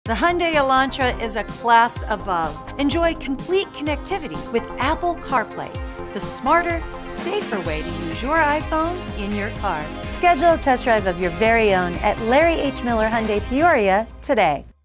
The Hyundai Elantra is a class above. Enjoy complete connectivity with Apple CarPlay, the smarter, safer way to use your iPhone in your car. Schedule a test drive of your very own at Larry H. Miller Hyundai Peoria today.